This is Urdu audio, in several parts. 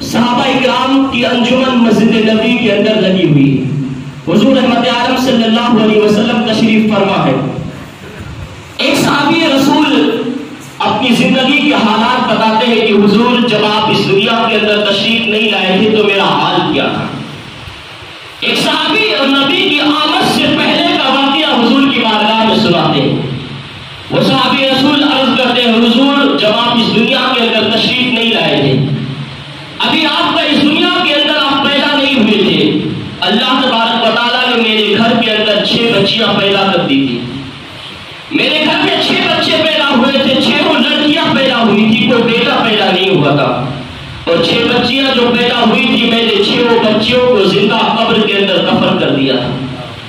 صحابہ اکرام کی انجمن مسجد نبی کے اندر لگی ہوئی ہے. حضور رحمت عالم صلی اللہ علیہ وسلم تشریف فرما ہے. ایک صحابی رسول اپنی زندگی کے حالات بتاتے ہیں کہ حضور جب آپ اس دنیا کے اندر تشریف نہیں لائے تھے تو میرا حال کیا تھا. ایک صحابی اور نبی کی آمد سے پہلے کا واقعہ حضور کی بارگاہ میں سناتے ہیں. وہ صحابی رسول عرض کرتے ہیں حضور جب آپ اس دنیا کے اندر تشریف نہیں لائے تھے, ابھی آپ کا اس دنیا کے اندر آپ پیدا نہیں ہوئے تھے, اللہ تبارک و تعالیٰ نے میرے گھر کے اندر 6 بچیاں پیدا کر دی تھی. میرے گھر میں 6 بچے پیدا ہوئے تھے, 6 لڑکیاں پیدا ہوئی تھی, کوئی بیٹا پیدا نہیں ہوا تھا. اور 6 بچیاں جو پیدا ہوئی تھی میں نے 6 بچیوں کو زندہ قبر کے اندر دفن کر دیا تھا.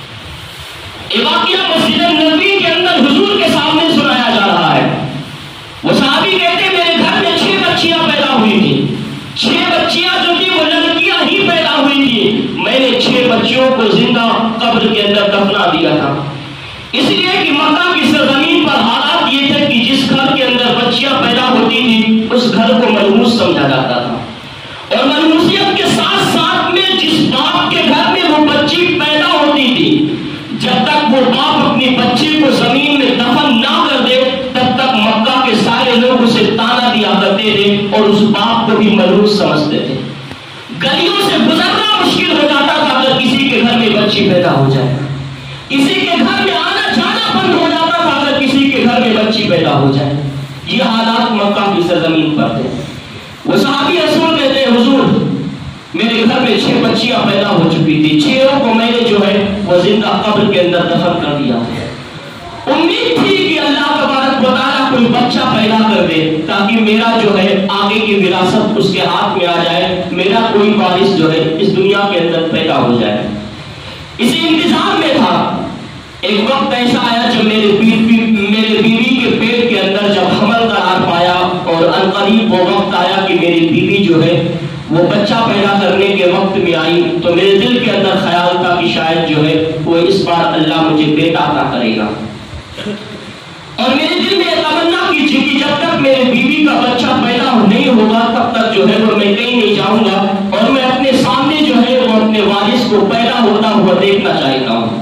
یہ واقعہ مسجد نبوی کے اندر حضور کے سامنے سنایا جا رہا ہے. وہ صحابی کہتے ہیں میرے گھر میں 6 بچیاں پیدا ہوئی تھی, 6 بچیاں جو تھی وہ لڑکیاں ہی پیدا ہوئی تھی, میں نے 6 بچیوں کو زندہ قبر کے اندر دفنا دیا تھا. اس لیے کہ مکہ کی سرزمین پر حالات یہ تھے کہ جس گھر کے اندر بچیاں پیدا ہوتی تھی اس گھر کو منحوس سمجھا جاتا تھا, اور منحوسیت کے ساتھ ساتھ میں جس باپ کے گھر میں وہ بچی پیدا ہوتی تھی جب تک وہ باپ اپنی بچی کو زمین میں دفن نہ کر دے تب تک مکہ کے سارے لوگ اسے تانا دیا کرتے تھے اور اس باپ کو بھی منحوس سمجھتے تھے. گلیوں سے گزرنا مشکل ہو جاتا تھا اگر کسی کے گھر میں بچی پیدا ہو جائے, کسی کے گھر میں آنا جانا بند ہو جاتا تھا اگر کسی کے گھر میں بچی پیدا ہو جائے. یہ حالات مکہ کی سرزمین پر تھے. وہ صحابی رسول کہتے ہیں حضور میرے گھر میں 6 بچیاں پیدا ہو چکی تھی, 6 کو میں نے جو ہے وہ زندہ قبر کے اندر دفن کر دیا. امید تھی کہ اللہ تبارک و تعالیٰ کوئی بچہ پیدا کر دے تاکہ میرا جو ہے آگے کی وراثت اس کے ہاتھ میں آ جائے, میرا کوئی وارث جو ہے اس دنیا کے اندر پیدا ہو جائے. اسی انتظام میں تھا. ایک وقت ایسا آیا جب میرے بیوی کے پیٹ کے اندر جب حمل قرار پایا اور عنقریب وہ وقت آیا کہ میری بیوی جو ہے وہ بچہ پیدا کرنے کے وقت میں آئی تو میرے دل کے اندر خیال تھا کہ شاید جو ہے وہ اس بار اللہ مجھے بیٹا عطا کرے گا. اور میرے دل میں تمنا کی تھی کہ جب تک میرے بیوی کا بچہ پیدا نہیں ہوگا تب تک جو ہے وہ میں کہیں نہیں جاؤں گا اور میں اپنے سامنے جو ہے وہ اپنے وارث کو پیدا ہوتا ہوا دیکھنا چاہتا ہوں.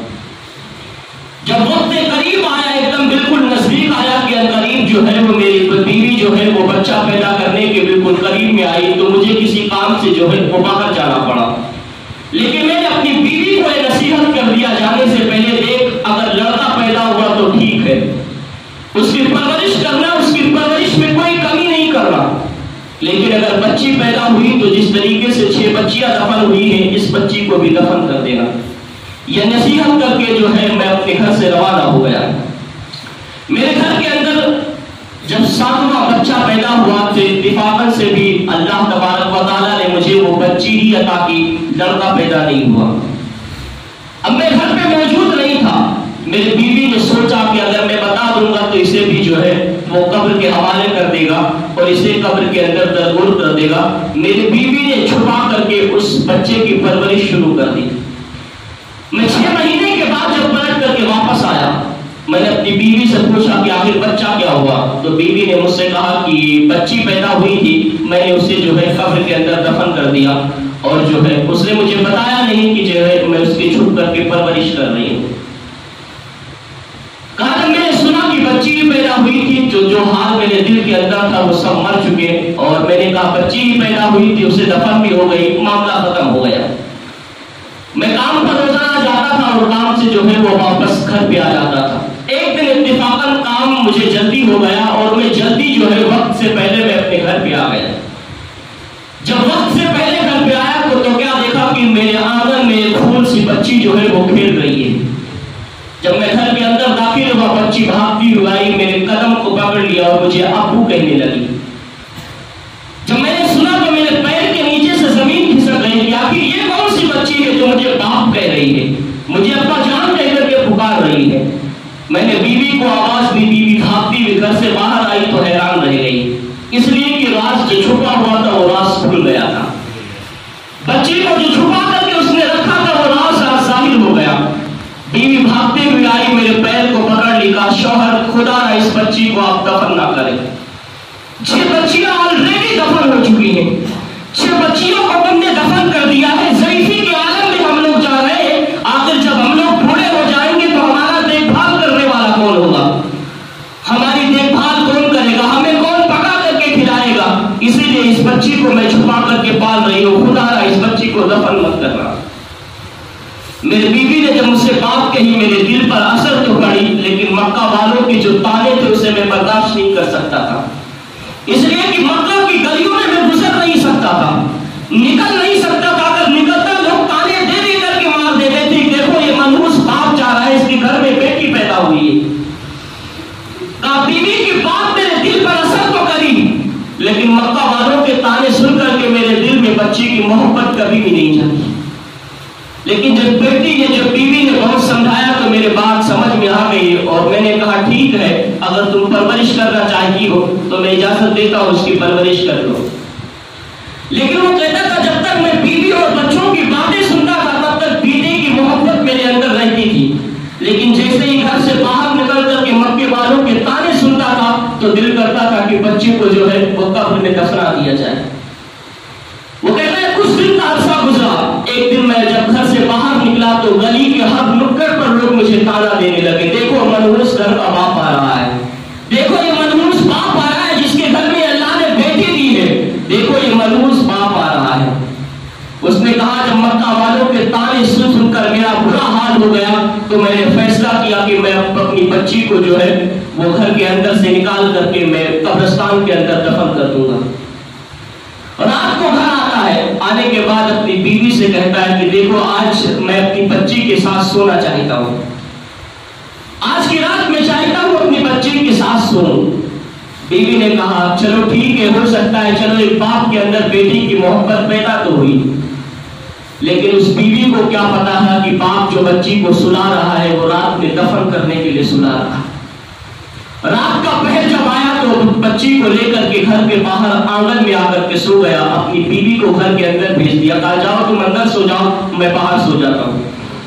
جب وقت قریب آیا, ایک دم بالکل نزدیک آیا کہ قریب جو ہے وہ میری بیوی جو ہے وہ بچہ پیدا کرنے کے بالکل قریب میں آئی تو مجھے کسی کام سے جو ہے وہ باہر جانا پڑا. لیکن میں نے اپنی بیوی کو یہ نصیحت کر دیا جانے سے پہلے دیکھ اگر لڑکا پیدا ہوا تو ٹھیک ہے, اس کی پرورش کرنا, اس کی پرورش میں کوئی کمی نہیں کرنا, لیکن اگر بچی پیدا ہوئی تو جس طریقے سے 6 بچیاں دفن ہوئی ہیں اس بچی کو بھی دفن کر دینا. یہ نصیحت کر کے جو ہے میں اپنے گھر سے روانہ ہو گیا. میرے گھر کے اندر جب 7واں بچہ پیدا ہوا تو اتفاقاً سے بھی اللہ تبارک و تعالیٰ نے مجھے وہ بچی ہی عطا کی, لڑکا پیدا نہیں ہوا. اب میں گھر پہ موجود نہیں تھا. میری بیوی نے سوچا کہ اگر میں بتا دوں گا تو اسے بھی جو ہے وہ قبر کے حوالے کر دے گا اور اسے قبر کے اندر درگور کر دے گا. میری بیوی نے چھپا کر کے اس بچے کی پرورش شروع کر دی. میں 6 مہینے کے بعد جب پلٹ کر کے واپس آیا میں نے اپنی بیوی سے پوچھا کہ آخر بچہ کیا ہوا, تو بیوی نے مجھ سے کہا کہ بچی پیدا ہوئی تھی, میں نے اسے جو ہے قبر کے اندر دفن کر دیا اور جو ہے اس نے مجھے بتایا نہیں کہ جو ہے میں اس کی چھپ کر کے پرورش کر رہی ہوں. کہا میں نے سنا کہ بچی ہی پیدا ہوئی تھی, جو حال میرے دل کے اندر تھا وہ سب مر چکے, اور میں نے کہا بچی ہی پیدا ہوئی تھی, اسے دفن بھی ہو گئی, معاملہ ختم ہو گیا. میں کام پر روزانہ جاتا تھا اور کام سے جو ہے وہ واپس گھر پہ آ جاتا تھا. ایک دن اتفاقاً کام مجھے جلدی ہو گیا اور میں جلدی جو ہے وقت سے پہلے میں اپنے گھر پہ آ گیا. جب وقت سے پہلے گھر پہ آیا تو کیا دیکھا کہ میرے آنگن میں ایک پھول سی بچی جو ہے وہ کھیل رہی ہے. جب میں گھر کے اندر داخل ہوا بچی بھاگتی ہوئی آئی, میرے قدم کو پکڑ لیا اور مجھے ابو کہنے لگی. جب میں نے سنا تو میرے پیر کے نیچے سے زمین کھسک گئی کہ آخر یہ کون سی بچی ہے جو مجھے باپ کہہ رہی ہے, مجھے ابا جان کہہ کر کے پکار رہی ہے. میں نے بیوی کو آواز دی, بیوی بھاگتی ہوئی گھر سے باہر آئی تو حیران رہ گئی, اس لیے کہ راز جو چھپا ہوا تھا وہ راز کھل گیا تھا. بچی کو جو چھپا کر کے اس نے رکھا تھا وہ راز ظاہر ہو گیا. بیوی بھاگتے ہوئے آئی, میرے پیر کو پکڑ لی, کہا شوہر خدا نہ اس بچی کو آپ دفن نہ کریں. 6 بچیاں آلریڈی دفن ہو چکی ہیں, 6 بچیوں اس بچی کو میں چھپا کر کے پال رہی ہوں، خدا را اس بچی کو دفن مت کرنا۔ میری بیوی نے جب مجھ سے بات کہی میرے دل پر اثر تو پڑی، لیکن مکہ والوں کے جو تانے تھے اسے میں برداشت نہیں کر سکتا تھا، اس لیے کہ مکہ کی گلیوں میں گزر نہیں سکتا تھا، نکل نہیں سکتا تھا۔ اگر نکلتا لوگ تانے دے دے کر کے مار دیتے تھے، دیکھو یہ منحوس باپ جا رہا ہے، اس کے گھر میں بیٹی پیدا ہوئی ہے۔ بیوی کی بات میرے دل پر اثر تو کری، لیکن مکہ والوں کے تانے سن کر کے میرے دل میں بچی کی محبت کبھی بھی نہیں جاتی۔ لیکن جب بیٹی نے جب بیوی نے بہت سمجھایا تو میرے بات سمجھ میں آ گئی، اور میں نے کہا ٹھیک ہے، اگر تم پرورش کرنا چاہتی ہو تو میں اجازت دیتا ہوں، اس کی پرورش کر لو۔ لیکن وہ کہتا تھا جب تک میں بیوی اور بچوں کی باتیں سنتا تھا تب تک بیٹی کی محبت میرے اندر رہتی تھی، لیکن جیسے ہی گھر سے باہر نکل کر کے مکے والوں کے تانے سنتا تھا تو دل کرتا تھا کہ بچی کو جو ہے وہ قبر میں دفنا دیا جائے۔ وہ کہتا ہے کچھ دن کا عرصہ گزرا، ایک دن میں جب گھر سے باہر نکلا تو گلی کے ہر نکڑ پر لوگ مجھے تانا دینے لگے، دیکھو منحوس گھر کا باپ آ رہا ہے، دیکھو یہ منحوس باپ آ رہا ہے جس کے گھر میں اللہ نے بیٹی دی ہے، دیکھو یہ منحوس باپ آ رہا ہے۔ اس نے کہا جب مکہ والوں کے تانے سن سن کر میرا برا حال ہو گیا تو میں نے فیصلہ کیا کہ میں اپنی بچی کو جو ہے وہ گھر کے اندر سے نکال کر کے میں قبرستان کے اندر دفن کر دوں گا۔ رات کو گھر آتا ہے، آنے کے بعد اپنی بیوی سے کہتا ہے کہ دیکھو آج میں اپنی بچی کے ساتھ سونا چاہتا ہوں، آج کی رات میں چاہتا ہوں اپنی بچی کے ساتھ سونوں۔ بیوی نے کہا چلو ٹھیک ہے، ہو سکتا ہے، چلو ایک باپ کے اندر بیٹی کی محبت پیدا تو ہوئی، لیکن اس بیوی کو کیا پتا تھا کہ باپ جو بچی کو سلا رہا ہے وہ رات میں دفن کرنے کے لیے سلا رہا ہے۔ رات کا پہر جب آیا تو بچی کو لے کر کے گھر کے باہر آنگن میں آ کر کے سو گیا، اپنی بیوی کو گھر کے اندر بھیج دیا، کہا جاؤ تم اندر سو جاؤ، میں باہر سو جاتا ہوں۔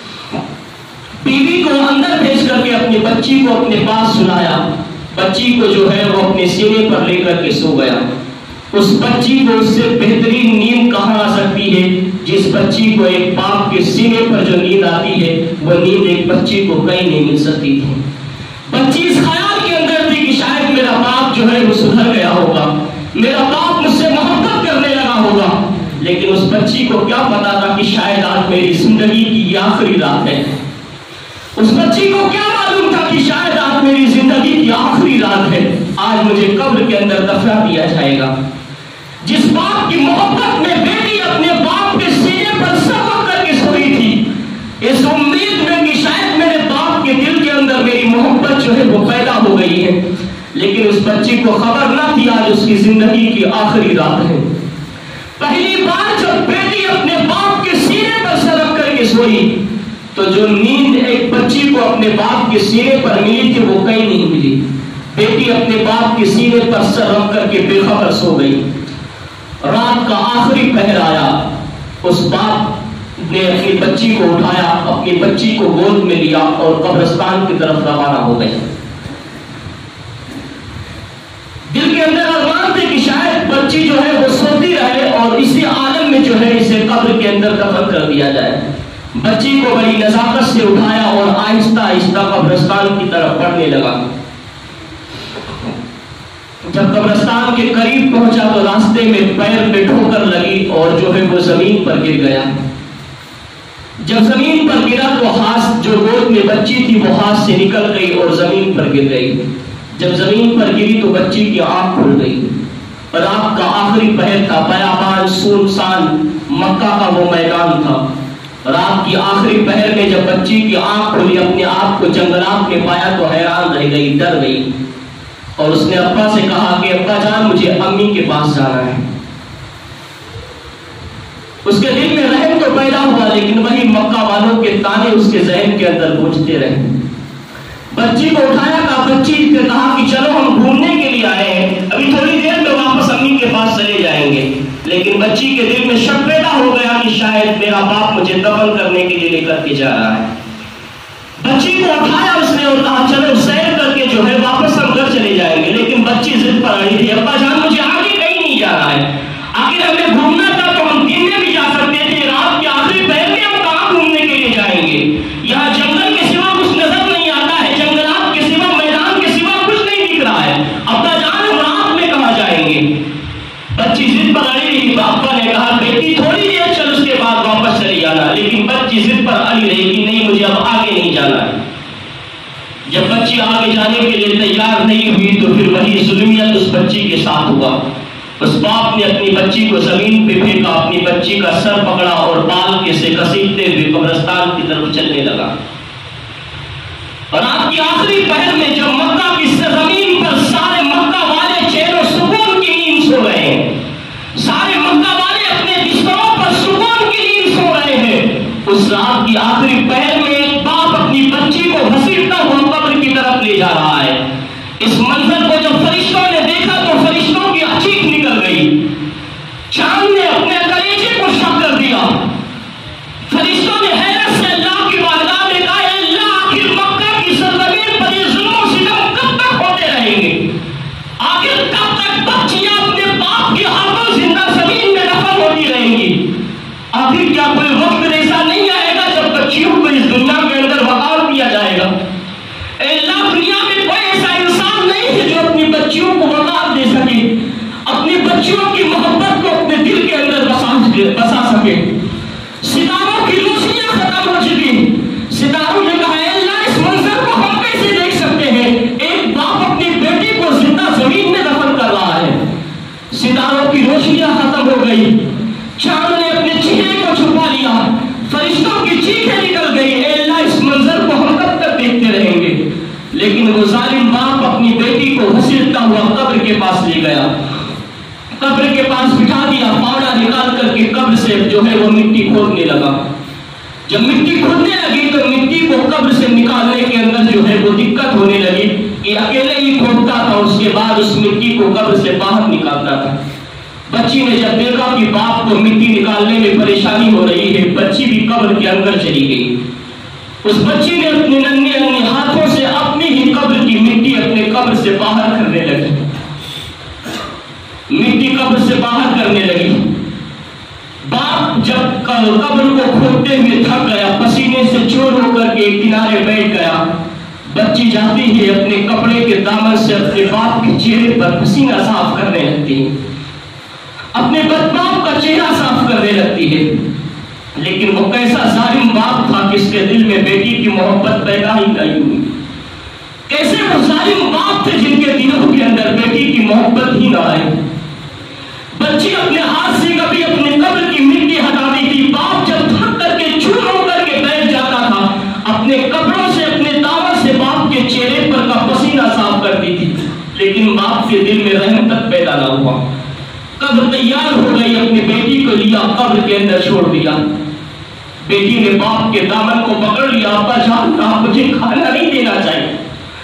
بیوی کو اندر بھیج کر کے اپنی بچی کو اپنے پاس سلایا، بچی کو جو ہے وہ اپنے سینے پر لے کر کے سو گیا۔ اس بچی کو اس سے بہترین نیند کہاں آ سکتی ہے، جس بچی کو ایک باپ کے سینے پر جو نیند آتی ہے وہ نیند ایک بچی کو کہیں نہیں مل سکتی تھی۔ بچی اس خیال کے اندر تھی کہ شاید میرا باپ جو ہے وہ سدھر گیا ہوگا، میرا باپ مجھ سے محبت کرنے لگا ہوگا، لیکن اس بچی کو کیا پتا تھا کہ شاید آج میری زندگی کی یہ آخری رات ہے۔ اس بچی کو کیا معلوم تھا کہ شاید آج میری زندگی کی آخری رات ہے، آج مجھے قبر کے اندر دفنا دیا جائے گا۔ جس باپ کی محبت میں بیٹی اپنے باپ کے سینے پر سر رکھ کر کے سوئی تھی، اس امید میں کہ شاید میرے باپ کے دل کے اندر میری محبت جو ہے وہ پیدا ہو گئی ہے، لیکن اس بچی کو خبر نہ تھی آج اس کی زندگی کی آخری رات ہے۔ پہلی بار جب بیٹی اپنے باپ کے سینے پر سر رکھ کر کے سوئی تو جو نیند ایک بچی کو اپنے باپ کے سینے پر ملی تھی وہ کہیں نہیں ملی۔ بیٹی اپنے باپ کے سینے پر سر رکھ کر کے بے خبر سو گئی۔ رات کا آخری پہر آیا، اس باپ نے اپنی بچی کو اٹھایا، اپنی بچی کو گود میں لیا اور قبرستان کی طرف روانہ ہو گئے۔ دل کے اندر ارمان تھے کہ شاید بچی جو ہے وہ سوتی رہے اور اسی عالم میں جو ہے اسے قبر کے اندر دفن کر دیا جائے۔ بچی کو بڑی نزاکت سے اٹھایا اور آہستہ آہستہ قبرستان کی طرف بڑھنے لگا۔ جب قبرستان کے قریب پہنچا تو راستے میں پیر میں ٹھوکر لگی اور جو ہے وہ زمین پر گر گیا۔ جب زمین پر گرا تو ہاتھ جو گود میں بچی تھی وہ ہاتھ سے نکل گئی اور زمین پر گر گئی۔ جب زمین پر گری تو بچی کی آنکھ کھل گئی۔ رات کا آخری پہر تھا، بیابان سنسان مکہ کا وہ میدان تھا۔ رات کی آخری پہر میں جب بچی کی آنکھ کھلی، اپنے آپ کو جنگلات میں پایا تو حیران رہ گئی، ڈر گئی اور اس نے ابا سے کہا کہ ابا جان مجھے امی کے پاس جانا ہے۔ اس کے دل میں رحم تو پیدا ہوا لیکن وہی مکہ والوں کے تانے اس کے ذہن کے اندر گونجتے رہے۔ بچی کو اٹھایا تھا، بچی سے کہا کہ چلو ہم گھومنے کے لیے آئے ہیں، ابھی تھوڑی دیر میں واپس امی کے پاس چلے جائیں گے، لیکن بچی کے دل میں شک پیدا ہو گیا کہ شاید میرا باپ مجھے دفن کرنے کے لیے لے کر کے جا رہا ہے۔ بچی کو اٹھایا اس نے اور کہا چلو سیر کر کے جو ہے واپس ہم گھر چلے جائیں گے، لیکن بچی ضد پر اڑی تھی، ابا جان مجھے آگے کہیں نہیں جانا ہے، آخر ہمیں گھومنا تھا تو ہم دن میں بھی جا سکتے تھے، رات کے آخری پہر میں ہم کہاں گھومنے کے لیے جائیں گے، یہاں جنگل کے سوا کچھ نظر نہیں آتا ہے، جنگلات کے سوا میدان کے سوا کچھ نہیں دکھ رہا ہے، ابا جان ہم رات میں کہاں جائیں گے۔ بچی ضد پر لیکن باپا نے کہا بیٹی تھوڑی دیر چل، اس کے بعد واپس چلی جانا، لیکن بچی ضد پر اڑی رہی کہ نہیں مجھے اب آگے نہیں جانا ہے۔ جب بچی آگے جانے کے لیے تیار نہیں ہوئی تو پھر وہی ظلمیت اس بچی کے ساتھ ہوا۔ اس باپ نے اپنی بچی کو زمین پہ پھینکا، اپنی بچی کا سر پکڑا اور بال کے سے گھسیٹتے ہوئے قبرستان کی طرف چلنے لگا۔ اور رات کی آخری پہر میں جب مکہ کی زمین پر سارے مکہ والے چین و سکون کی نیند سو رہے ہیں، سارے مکہ والے اپنے بستروں پر سکون کی نیند سو رہے ہیں، اس رات کی آخری پہر میں ایک باپ اپنی بچی کو گھسیٹتا ہوا قبر کی طرف لے جا رہا ہے۔ اس منظر کو جب فرشتوں نے دیکھا تو فرشتوں کی چیخ نکل گئی۔ چاند نے اپنے کلیجے کو شک کر دیا۔ فرشتوں نے حیرت سے اللہ کی بارگاہ میں کہا اے اللہ، آخر مکہ کی سرزمین پر یہ ظلم و ستم کب تک ہوتے رہیں گے؟ آخر کب تک بچیاں اپنے باپ کے ہاتھوں زندہ زمین میں دفن ہوتی رہیں گی؟ آخر کیا کوئی وقت ایسا نہیں آئے گا جب بچیوں کو اس دنیا کے اندر وقار دیا جائے گا؟ اے اللہ، دنیا میں کوئی ایسا انسان نہیں ہے جو اپنی بچیوں کو وقار دے سکے، اپنی بچیوں کی محبت کو اپنے دل کے اندر بسا سکے۔ ستاروں کی روشنیاں ختم ہو چکی، ستاروں نے کہا اے اللہ، اس منظر کو ہم کیسے دیکھ سکتے ہیں؟ ایک باپ اپنی بیٹی کو زندہ زمین میں دفن کر رہا ہے۔ ستاروں کی روشنیاں ختم ہو گئی، چاند نے اپنے چہرے کو چھپا لیا، فرشتوں کی چیخیں نکل گئی اے اللہ، اس منظر کو ہم کب تک دیکھتے رہیں گے؟ لیکن وہ ظالم باپ اپنی بیٹی کو گھسیٹتا ہوا قبر کے پاس لے گیا، قبر کے پاس بٹھا دیا، پاؤڈا نکال کر کے قبر سے جو ہے وہ مٹی کھودنے لگا۔ جب مٹی کھودنے لگی تو مٹی کو قبر سے نکالنے کے اندر جو ہے وہ دقت ہونے لگی کہ اکیلے ہی کھودتا تھا، اس کے بعد اس مٹی کو قبر سے باہر نکالتا تھا۔ بچی نے جب دیکھا کہ باپ کو مٹی نکالنے میں پریشانی ہو رہی ہے، بچی بھی قبر کے اندر چلی گئی۔ اس بچی نے اپنے ننھے ننھے ہاتھوں سے اپنی ہی قبر کی مٹی اپنے قبر سے باہر کرنے لگی، مٹی قبر سے باہر کرنے لگی۔ باپ جب قبر کو کھودتے ہوئے تھک گیا، پسینے سے چور ہو کر کے کنارے بیٹھ گیا، بچی جاتی ہے اپنے کپڑے کے دامن سے اپنے باپ کے چہرے پر پسینہ صاف کرنے لگتی ہے، اپنے باپ کا چہرہ صاف کرنے لگتی ہے۔ لیکن وہ کیسا ظالم باپ تھا کہ اس کے دل میں بیٹی کی محبت پیدا ہی نہیں ہوئی۔ کیسے وہ ظالم باپ تھے جن کے دلوں کے اندر بیٹی کی محبت ہی نہ آئی۔ بچی اپنے ہاتھ سے کبھی اپنے قبر کی مٹی ہٹاتی تھی، باپ جب تھک کر کے چور ہو کر کے بیٹھ جاتا تھا، اپنے کپڑوں سے اپنے دامن سے باپ کے چہرے پر کا پسینہ صاف کرتی تھی، لیکن باپ کے دل میں رحم تک پیدا نہ ہوا۔ قبر تیار ہو گئی، اپنی بیٹی کو لیا قبر کے اندر چھوڑ دیا۔ بیٹی نے باپ کے دامن کو پکڑ لیا، ابا جان آپ مجھے کھانا نہیں دینا چاہیے،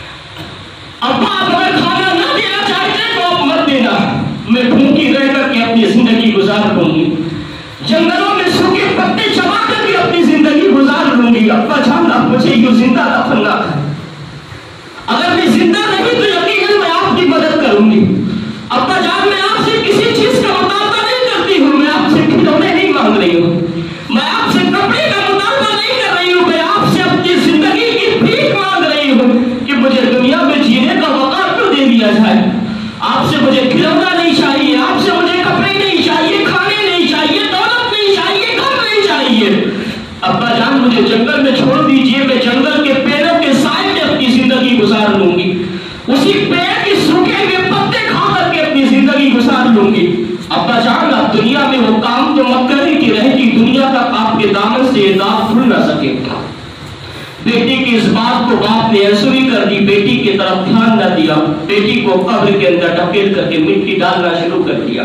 ابا اگر کھانا نہ دینا چاہتے تو آپ مت دینا، میں بھوکی رہ کر کے اپنی زندگی گزار لوں گی، جنگلوں میں سوکھے پتے چبا کر کے اپنی زندگی گزار لوں گی، ابا جان آپ مجھے یوں زندہ دفن نہ کریں، اگر میں زندہ نہیں تو یقیناً میں آپ کی مدد کروں گی، ابا جان میں آپ سے کسی چیز کا مطالبہ نہیں کرتی ہوں، میں آپ سے کھلونے نہیں مانگ رہی ہوں، میں آپ سے کپڑے کا مطالبہ نہیں کر رہی ہوں، میں آپ سے اپنی زندگی کی بھیک مانگ رہی ہوں کہ مجھے دنیا میں جینے کا وقار تو دے دیا جائے۔ آپ سے مجھے کھلونا نہیں چاہیے، آپ سے مجھے کپڑے نہیں چاہیے، کھانے نہیں چاہیے، دولت نہیں چاہیے، گھر نہیں چاہیے، ابا جان مجھے جنگل میں چھوڑ دیجئے، میں جنگل کے پیڑوں کے سائے میں اپنی زندگی گزار لوں گی، اسی پیڑ کے سوکھے ہوئے پتے کھا کر کے اپنی زندگی گزار لوں گی، ابا جان آپ دنیا میں وہ کام تو مت کریں کہ رہتی دنیا تک آپ کے دامن سے یہ داغ کھل نہ سکے۔ بیٹی کی اس بات کو باپ نے انسوئی کر دی، بیٹی کی طرف دھیان نہ دیا، بیٹی کو قبر کے اندر ڈھکیل کر کے مٹی ڈالنا شروع کر دیا۔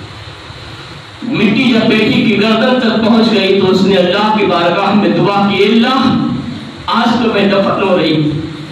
مٹی جب بیٹی کی گردن تک پہنچ گئی تو اس نے اللہ کی بارگاہ میں دعا کی، اللہ آج تو میں دفن ہو رہی،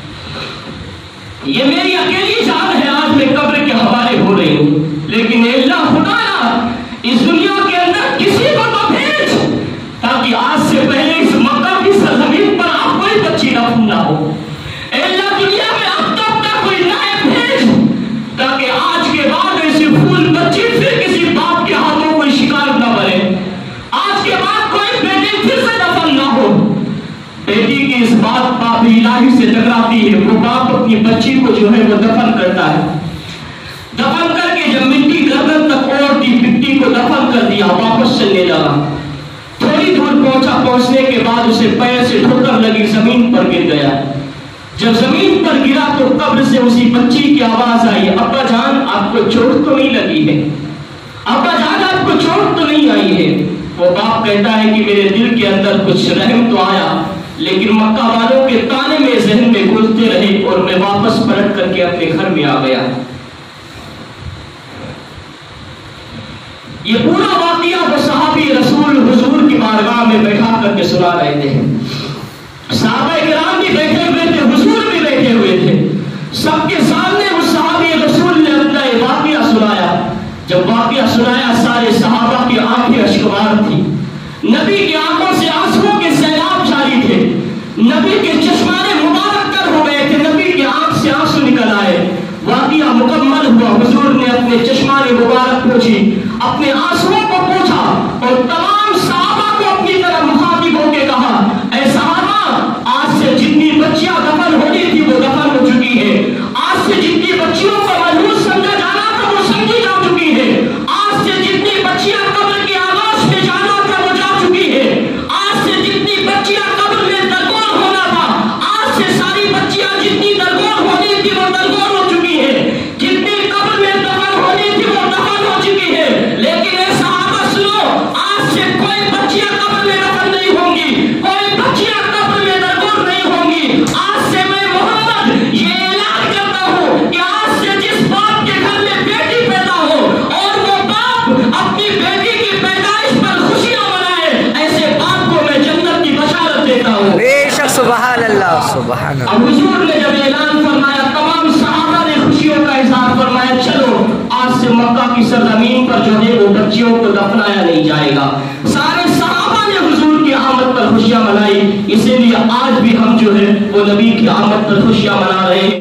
یہ میری اکیلی جان ہے، آج میں قبر کے حوالے ہو رہی ہوں، لیکن اے اللہ خدایا اس دنیا کے اندر کسی کو تو بھیج تاکہ آج سے پہلے اس مکہ کی سرزمین پر آپ کوئی بچی دفن نہ ہو، اے اللہ دنیا میں اب تک کوئی نائب بھیج تاکہ آج کے بعد ایسی پھول بچی پھر کسی باپ کے ہاتھوں کوئی شکار نہ بنے، آج کے بعد کوئی بیٹی پھر سے دفن نہ ہو۔ بیٹی کی اس بات باپ الہی سے ٹکراتی ہے، وہ باپ اپنی بچی کو جو ہے وہ دفن کرتا ہے، دفن کر کے جب مٹی گردن تک اوڑتی مٹی کو دفن کر پیر سے ٹھوکر لگی، زمین پر گر گیا۔ جب زمین پر گرا تو قبر سے اسی بچی کی آواز آئی، ابا جان آپ کو چوٹ تو نہیں لگی ہے؟ ابا جان آپ کو چوٹ تو نہیں آئی ہے؟ وہ باپ کہتا ہے کہ میرے دل کے اندر کچھ رحم تو آیا، لیکن مکہ والوں کے تانے میں ذہن میں گونجتے رہے اور میں واپس پلٹ کر کے اپنے گھر میں آ گیا۔ یہ پورا واقعہ وہ صحابی رسول حضور کی بارگاہ میں بیٹھا کر کے سنا رہے تھے۔ صحابہ کرام بھی بیٹھے ہوئے تھے، حضور بھی بیٹھے ہوئے تھے، سب کے سامنے اس صحابی رسول نے اپنا یہ واقعہ سنایا۔ جب واقعہ سنایا سارے صحابہ کی آنکھیں اشکبار تھی، نبی کی آنکھوں سے آنسوؤں کے سیلاب جاری تھے، نبی کے چشمانے مبارک تر ہو گئے تھے، نبی کی آنکھ سے آنسو نکل آئے۔ واقعہ مکمل ہوا، حضور نے اپنے چشمانے مبارک پوچھی، اپنے آنسوؤں کو پوچھا اور تمام صحابہ کو اپنی طرف مخاطب ہو کے کہا، اے صحابہ، آج سے جتنی بچیاں دفن ہونی تھی وہ دفن ہو چکی ہے، آج سے جتنی بچیوں کو ملعون سمجھا جانا تھا وہ سمجھی جا چکی ہے، آج سے جتنی بچیاں قبر کی آغاز میں جانا تھا وہ جا چکی ہے، آج سے جتنی بچیاں قبر میں درگور ہونا تھا، آج سے ساری بچیاں جتنی درگور ہونی تھی وہ درگور ہو چکی ہے، جتنی قبر میں دفن ہونی تھی وہ دفن ہو چکی ہے۔ لیکن اے صحابہ سنو، آج سے کوئی بچیاں قبر میں دفن نہیں ہوں گی، کوئی بچیاں قبر میں درگور نہیں ہوں گی۔ آج سے میں محمد یہ اعلان کرتا ہوں کہ آج سے جس باپ کے گھر میں بیٹی پیدا ہو اور وہ باپ اپنی بیٹی کی پیدائش پر خوشیاں منائے، ایسے باپ کو میں جنت کی بشارت دیتا ہوں۔ بے شک، سبحان اللہ، سبحان اللہ۔ اب حضور نے جب اعلان فرمایا، تمام صحابہ نے خوشیوں کا اظہار فرمایا، چلو آج سے مکہ کی سرزمین پر جو ہے وہ بچیوں کو دفنایا نہیں جائے گا۔ سارے صحابہ نے حضور کی آمد پر خوشیاں منائی، اسی لیے آج بھی ہم جو ہے وہ نبی کی آمد پر خوشیاں منا رہے ہیں۔